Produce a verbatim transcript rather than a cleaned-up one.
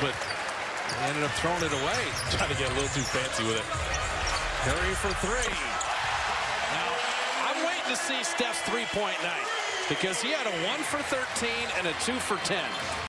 but he ended up throwing it away. Trying to get a little too fancy with it. Curry for three. Now, I'm waiting to see Steph's three-point night because he had a one for thirteen and a two for ten.